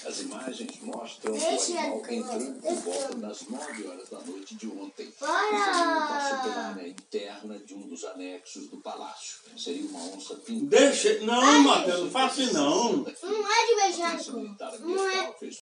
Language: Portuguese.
As imagens mostram o animal entrando por volta das 9 horas da noite de ontem. O felino passou pela área interna de um dos anexos do palácio. Seria uma onça pintada. Deixa... Não, Matheus, não faça assim não. Não é de beijar, não é.